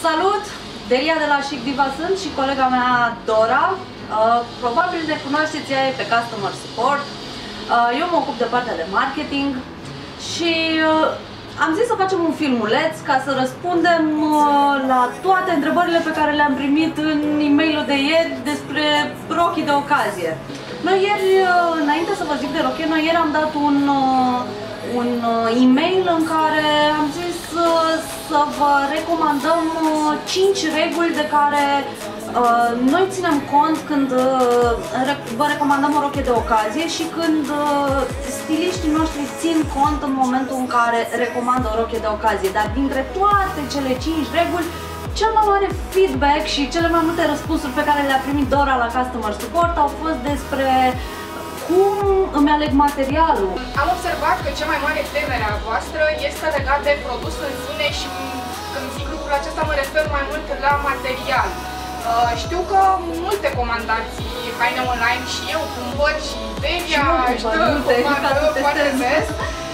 Salut! Delia de la Chic Diva sunt și colega mea Dora. Probabil ne cunoașteți, ea e pe Customer Support. Eu mă ocup de partea de marketing și am zis să facem un filmuleț ca să răspundem la toate întrebările pe care le-am primit în e-mailul de ieri despre rochii de ocazie. Noi ieri, înainte să vă zic de rochie, noi ieri am dat un e-mail în care am zis să vă recomandăm 5 reguli de care noi ținem cont când vă recomandăm o rochie de ocazie și când stiliștii noștri țin cont în momentul în care recomandă o rochie de ocazie. Dar dintre toate cele 5 reguli, cel mai mare feedback și cele mai multe răspunsuri pe care le-a primit Dora la Customer Support au fost despre cum îmi aleg materialul. Am observat că cea mai mare temere a voastră este legat de produsul în sine și când zic lucrul acesta mă refer mai mult la material. Știu că multe comandați haine online și eu cumpăr și Delia comandă foarte des.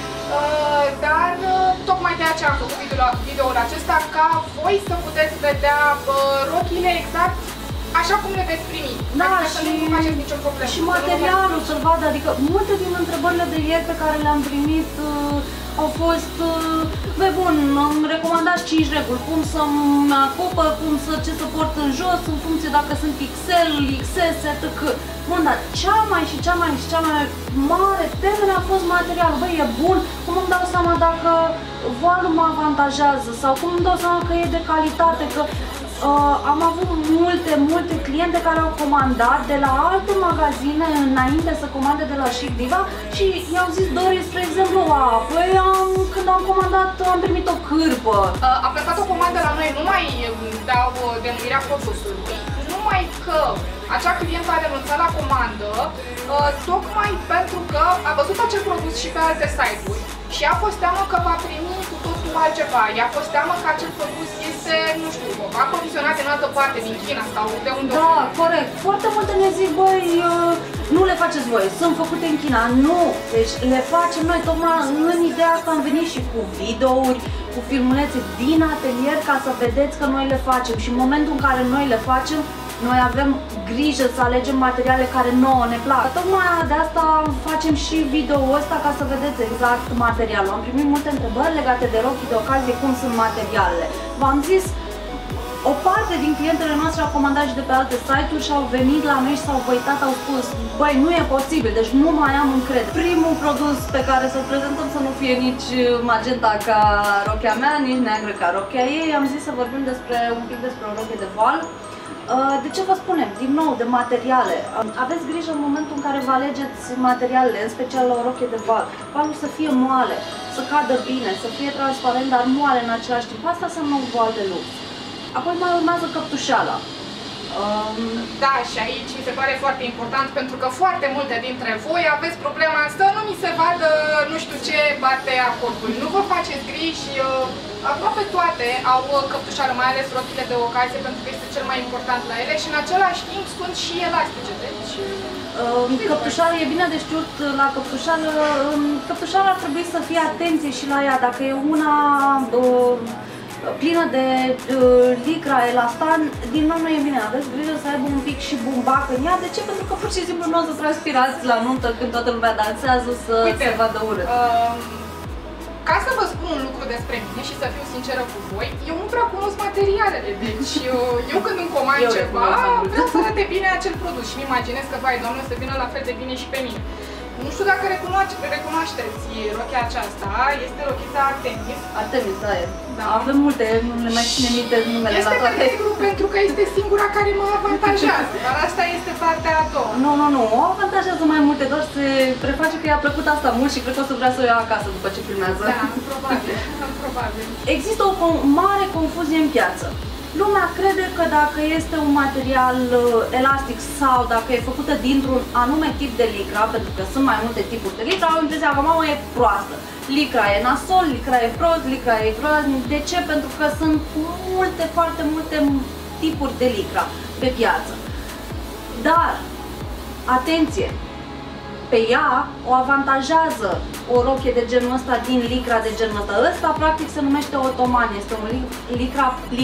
Dar tocmai de aceea am făcut videoul acesta ca voi să puteți vedea rochile exact așa cum le veți primi. Da, adică să nu faceți nicio problemă. Și materialul să-l vadă, adică multe din întrebările de ieri pe care le-am primit au fost băi bun, îmi recomandați 5 reguli, cum să-mi acopăr, ce să port în jos, în funcție dacă sunt XL, XS, etc. Bun, dar cea mai mare temere a fost materialul. Băi, e bun, cum îmi dau seama dacă voalul mă avantajează sau cum îmi dau seama că e de calitate, că am avut multe cliente care au comandat de la alte magazine înainte să comande de la Chic Diva și i-au zis Doris, spre exemplu, păi când am comandat am primit o cârpă. Am plecat o comandă la noi, nu mai dau denumirea produsului, numai că acea clientă a renunțat la comandă tocmai pentru că a văzut acel produs și pe alte site-uri și a fost teamă că va primi cu totul altceva. I-a fost teamă că acel produs este, nu știu, acondiționat în altă parte, din China sau de unde. Da, corect. Foarte multe ne zic, băi, nu le faceți voi, sunt făcute în China. Nu, deci le facem noi. Tocmai în ideea asta am venit și cu videouri, cu filmulețe din atelier ca să vedeți că noi le facem și în momentul în care noi le facem, noi avem grijă să alegem materiale care nouă ne plac. Tocmai de asta facem și video-ul ăsta ca să vedeți exact materialul. Am primit multe întrebări legate de rochii de ocazie, cum sunt materialele. V-am zis, o parte din clientele noastre au comandat și de pe alte site-uri și au venit la noi și s-au uitat, au spus, băi, nu e posibil, deci nu mai am încredere. Primul produs pe care să-l prezentăm să nu fie nici magenta ca rochia mea, nici neagră ca rochia ei. Am zis să vorbim un pic despre o rochie de voal. De ce vă spunem? Din nou, de materiale. Aveți grijă în momentul în care vă alegeți materialele, în special la o rochie de val. Valul să fie moale, să cadă bine, să fie transparent, dar moale în același timp. Asta înseamnă un voal de lux. Apoi mai urmează căptușeala. Da, și aici mi se pare foarte important pentru că foarte multe dintre voi aveți problema asta, nu mi se vadă nu știu ce bate acordul. Nu vă faceți griji, aproape toate au căptușeală, mai ales rochile de ocazie, pentru că este cel mai important la ele și în același timp sunt și elastice. Deci, căptușeala, e bine de știut la căptușeală. Căptușeala ar trebui să fie atenție și la ea. Dacă e una plină de licra, elastan, din nou nu e bine. Aveți grijă să aibă un pic și bumbac în ea. De ce? Pentru că pur și simplu nu o să transpirați la nuntă când toată lumea dansează să se vadă urât. Ca să vă spun un lucru despre mine și să fiu sinceră cu voi, eu nu prea cunosc materialele, deci eu când îmi comand ceva, vreau să arate bine acel produs și îmi imaginez că, vai doamne, să vină la fel de bine și pe mine. Nu știu dacă recunoașteți rochia aceasta, este rochița Artemis. Artemis, da, e. Da. Avem multe, nu le mai ține minte numele la toate. Este negru pentru că este singura care mă avantajează, dar asta este partea a doua. Nu, o avantajează mai multe, doar se preface că i-a plăcut asta mult și cred că o să vrea să o ia acasă după ce filmează. Da, probabil. Există o mare confuzie în piață. Lumea crede că dacă este un material elastic sau dacă e făcută dintr-un anume tip de licra, pentru că sunt mai multe tipuri de licra, au impresia că mama e proastă. Licra e nasol, licra e prost, licra e groaznic. De ce? Pentru că sunt foarte multe tipuri de licra pe piață. Dar, atenție! Pe ea o avantajează o rochie de genul ăsta din licra de genul ăsta. Ăsta practic se numește otoman, este un licra plin.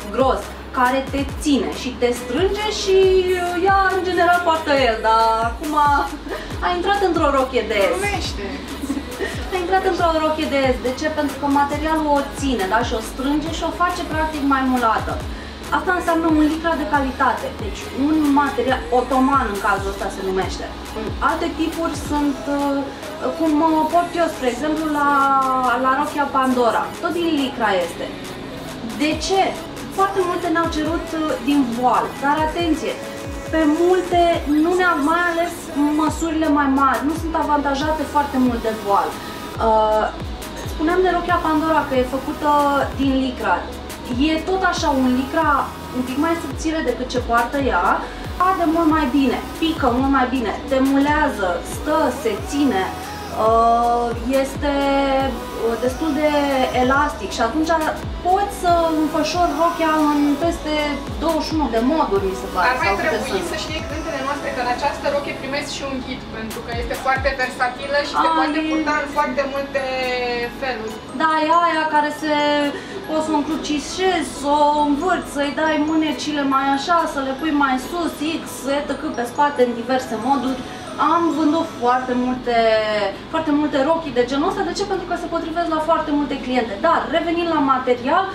gros, care te ține și te strânge și ea în general poartă el, dar acum a intrat într-o rochie de S. A intrat într-o rochie de S. De ce? Pentru că materialul o ține, da? Și o strânge și o face practic mai mulată. Asta înseamnă un licra de calitate, deci un material otoman în cazul ăsta se numește. Alte tipuri sunt, cum port eu, spre exemplu, la rochia Pandora, tot din licra este. De ce? Foarte multe ne-au cerut din voal, dar atenție, pe multe, mai ales măsurile mai mari, nu sunt avantajate foarte mult de voal. Spuneam de rochia Pandora că e făcută din licra. E tot așa un licra un pic mai subțire decât ce poartă ea, cade mult mai bine, pică mult mai bine, te mulează, stă, se ține, este destul de elastic și atunci poți să înfășori rochia în peste 21 de moduri, mi se pare. Ar mai trebui să știe clientele noastre că în această rochie primesc și un ghid, pentru că este foarte versatilă și se poate purta în foarte multe feluri. Da, e aia care poți să o încrucișezi, să o învârți, să-i dai mânecile mai așa, să le pui mai sus, X, etc. pe spate în diverse moduri. Am vândut foarte multe rochii de genul ăsta. De ce? Pentru că se potrivesc la foarte multe cliente. Dar, revenind la material,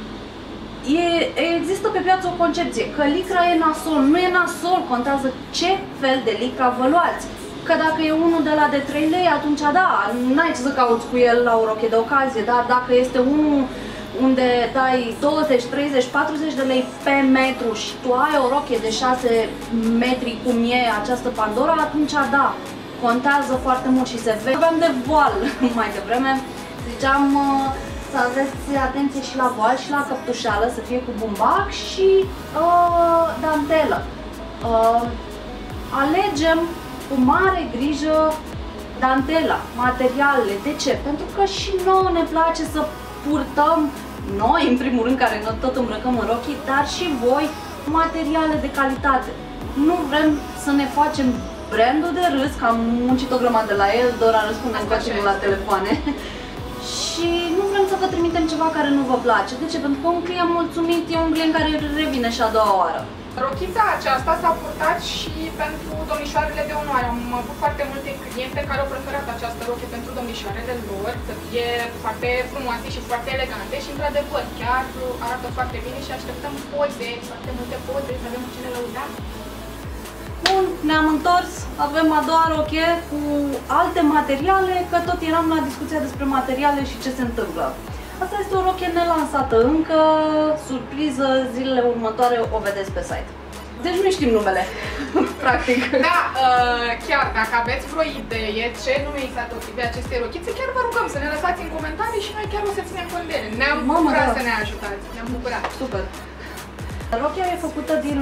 există pe piață o concepție că licra e nasol. Nu e nasol, contează ce fel de licra vă luați. Că dacă e unul de la de 3 lei, atunci da, n-ai ce să cauți cu el la o rochie de ocazie. Dar dacă este unul unde dai 20, 30, 40 de lei pe metru și tu ai o rochie de 6 metri cum e această Pandora, atunci da, contează foarte mult și se vede. Aveam de voal mai devreme, ziceam să aveți atenție și la voal și la căptușeală, să fie cu bumbac și dantelă. Alegem cu mare grijă dantela, materialele. De ce? Pentru că și nouă ne place să purtăm, noi în primul rând care tot îmbrăcăm în rochii, dar și voi, materiale de calitate. Nu vrem să ne facem brandul de râs, că am muncit o grămadă la el, Dora răspunde în continuu la telefoane. Și nu vrem să vă trimitem ceva care nu vă place. De ce? Pentru că un client mulțumit e un client care revine și a doua oară. Rochița aceasta s-a purtat și pentru domnișoarele de onoare. Am avut foarte multe cliente care au preferat această rochie pentru domnișoarele lor, să fie foarte frumoase și foarte elegante și, într-adevăr, chiar arată foarte bine și așteptăm poze, foarte multe poze, să avem ce ne lăudăm. Bun, ne-am întors, avem a doua rochie cu alte materiale, că tot eram la discuția despre materiale și ce se întâmplă. Asta este o rochie nelansată încă, surpriză, zilele următoare o vedeți pe site. Deci nu știm numele, practic. Da, chiar dacă aveți vreo idee ce nume i s-a de aceste rochițe, chiar vă rugăm să ne lăsați în comentarii și noi chiar o să ținem cont de ele. Ne-am bucurat să ne ajutați, ne-am bucurat. Super. Rochia e făcută din...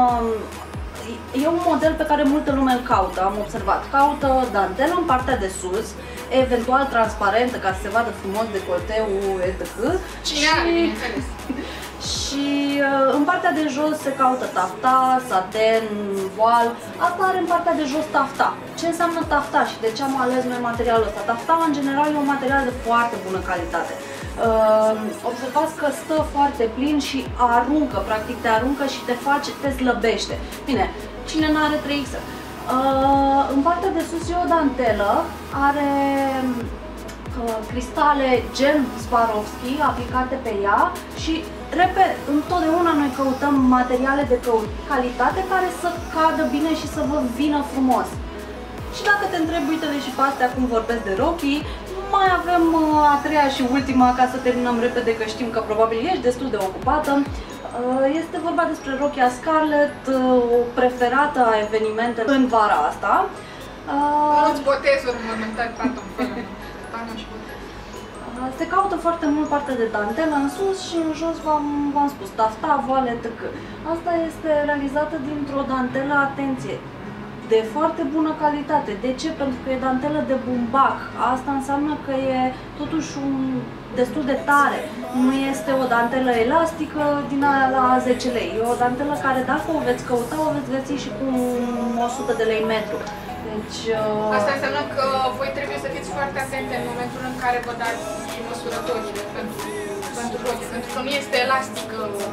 E un model pe care multă lume îl caută, am observat. Caută dantelă în partea de sus, eventual transparentă, ca să se vadă frumos decolteul, etc. Cine are, bineînțeles. Și în partea de jos se caută tafta, saten, voal. Asta are în partea de jos tafta. Ce înseamnă tafta și de ce am ales noi materialul ăsta? Tafta, în general, e un material de foarte bună calitate. Observați că stă foarte plin și aruncă, practic te aruncă și te slăbește. Bine, cine n-are 3X? În partea de sus e o dantelă, are cristale gen Swarovski aplicate pe ea și, repet, întotdeauna noi căutăm materiale de calitate care să cadă bine și să vă vină frumos. Și dacă te întrebi, uite-le și pe astea cum vorbesc de rochii, mai avem a treia și ultima ca să terminăm repede, că știm că probabil ești destul de ocupată. Este vorba despre rochia Scarlett, o preferată a evenimentelor în vara asta. Mulți botezuri în mormântări, tată și botez. Se caută foarte mult partea de dantelă în sus și în jos v-am spus, tafta, voale, etc. Asta este realizată dintr-o dantelă, atenție, de foarte bună calitate. De ce? Pentru că e dantelă de bumbac. Asta înseamnă că e totuși destul de tare. Nu este o dantelă elastică din aia la 10 lei. E o dantelă care, dacă o veți căuta, o veți găsi și cu 100 de lei metru. Deci, asta înseamnă că voi trebuie să fiți foarte atente în momentul în care vă dați măsurătorile pentru rochie, pentru că nu este elastică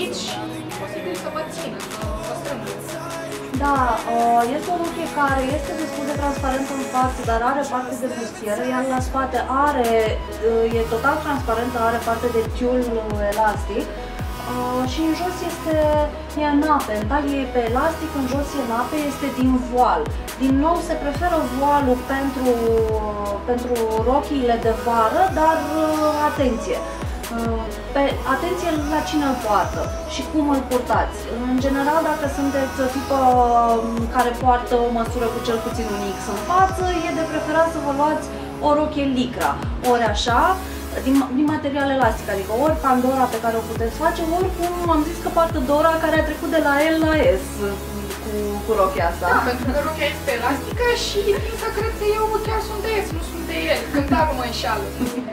urmăriți și posibil să vă țină, să vă strângă. Da, este o rochie care este destul de transparentă în față, dar are parte de bustiere, iar la spate e total transparentă, are parte de tiul elastic și în jos e în ape, în talie e pe elastic, în jos e în ape, este din voal. Din nou se preferă voalul pentru rochiile de vară, dar atenție! Atenție la cine îl poartă și cum îl purtați. În general, dacă sunteți o tipă care poartă o măsură cu cel puțin un X în față, e de preferat să vă luați o rochie licra, ori așa, din material elastic, adică ori Pandora pe care o puteți face, ori cum am zis că poartă Dora, care a trecut de la L la S cu rochia asta. Da, pentru că rochia este elastică și să cred că eu chiar sunt de S, nu sunt de el, cântarul mă înșeală.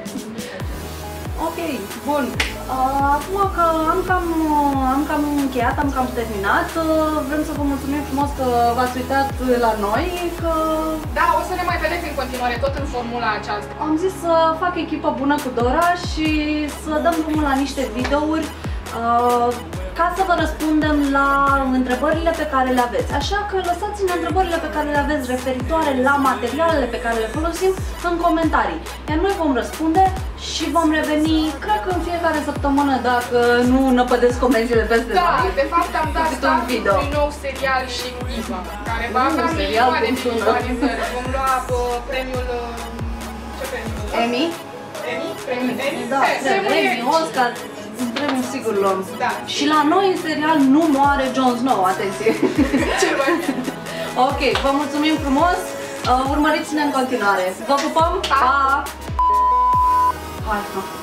Ok, bun. Acum că am cam încheiat, am cam terminat, vrem să vă mulțumim frumos că v-ați uitat la noi, că... Da, o să ne mai vedeți în continuare, tot în formula aceasta. Am zis să fac echipă bună cu Dora și să dăm drumul la niște videouri ca să vă răspundem la întrebările pe care le aveți. Așa că lăsați-ne întrebările pe care le aveți referitoare la materialele pe care le folosim în comentarii. Iar noi vom răspunde și vom reveni, cred că în fiecare săptămână, dacă nu năpădesc comenzile peste noi. Da, de fapt am dat start unui nou serial și Diva, care va avea milioane de vizualizări. Vom lua premiul... ce premiu? Emmy? Emmy? Premiul Emmy? Da, Emmy, Oscar. Premiul sigur luăm. Da. Și la noi în serial nu moare Jon Snow, atenție! Ce mai? Ok, vă mulțumim frumos, urmăriți-ne în continuare. Vă pupăm! Pa! Hai,